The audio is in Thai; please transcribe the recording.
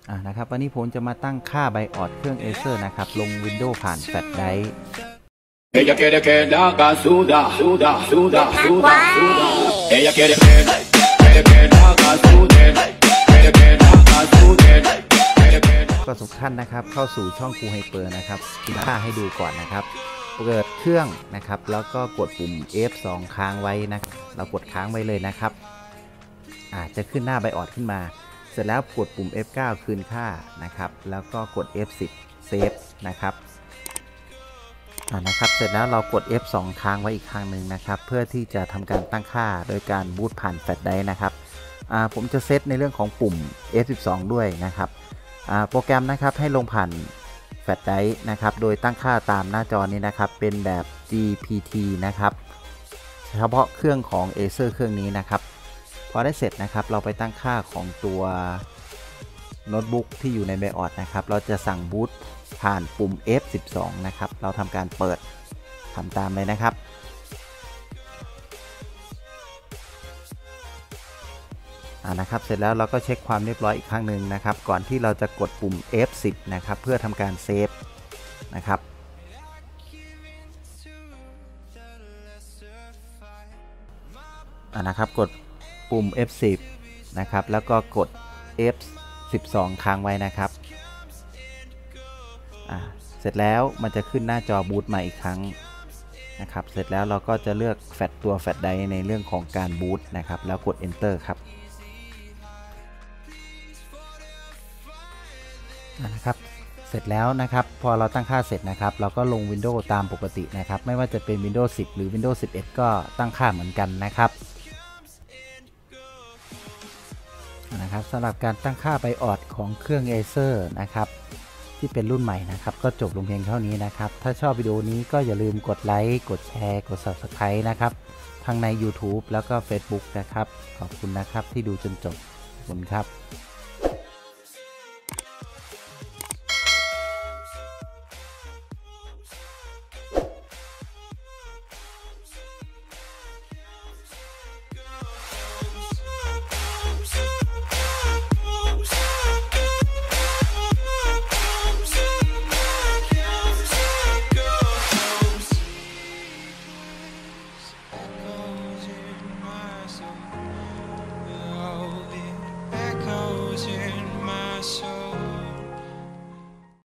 นะครับวันนี้ผมจะมาตั้งค่าไบออดเครื่อง Acer นะครับลง Windows ผ่านแฟลชไดรฟ์ Ella quiere que la haga suda, suda, suda, suda, suda. Ella quiere que la haga sude, quiere que la haga sude, quiere que ก็ทุกท่านนะครับเข้าสู่ช่องครูไฮเปอร์นะครับกินค่าให้ดูก่อนนะครับเปิดเครื่องนะครับแล้วก็กดปุ่ม F2 ค้างไว้นะเรากดค้างไว้เลยนะครับจะขึ้นหน้าไบออดขึ้นมาเสร็จแล้วกดปุ่ม F9 คืนค่านะครับแล้วก็กด F10 เซฟนะครับนะครับเสร็จแล้วเรากด F2 ค้างไว้อีกครั้งหนึ่งนะครับเพื่อที่จะทำการตั้งค่าโดยการบูตผ่านแฟลชไดรฟ์นะครับผมจะเซตในเรื่องของปุ่ม F12 ด้วยนะครับโปรแกรมนะครับให้ลงผ่านแฟลชไดรฟ์นะครับโดยตั้งค่าตามหน้าจอนี้นะครับเป็นแบบ GPT นะครับเฉพาะเครื่องของ Acer เครื่องนี้นะครับพอได้เสร็จนะครับเราไปตั้งค่าของตัวโน้ตบุ๊กที่อยู่ในไบออดนะครับเราจะสั่งบูตผ่านปุ่ม F12 นะครับเราทำการเปิดทำตามเลยนะครับนะครับเสร็จแล้วเราก็เช็คความเรียบร้อยอีกครั้งหนึ่งนะครับก่อนที่เราจะกดปุ่ม F10 นะครับเพื่อทำการเซฟนะครับนะครับกดปุ่ม F10 นะครับแล้วก็กด F12 ค้างไว้นะครับเสร็จแล้วมันจะขึ้นหน้าจอบูตมาอีกครั้งนะครับเสร็จแล้วเราก็จะเลือกแฟลชตัวแฟลชไดรฟ์ในเรื่องของการบูตนะครับแล้วกด Enter ครับนะครับเสร็จแล้วนะครับพอเราตั้งค่าเสร็จนะครับเราก็ลง Windows ตามปกตินะครับไม่ว่าจะเป็น Windows 10 หรือ Windows 11 ก็ตั้งค่าเหมือนกันนะครับสำหรับการตั้งค่าไบออดของเครื่อง Acer นะครับที่เป็นรุ่นใหม่นะครับก็จบลงเพียงเท่านี้นะครับถ้าชอบวิดีโอนี้ก็อย่าลืมกดไลค์กดแชร์กด Subscribe นะครับทั้งใน YouTube แล้วก็ Facebook นะครับขอบคุณนะครับที่ดูจนจบขอบคุณครับ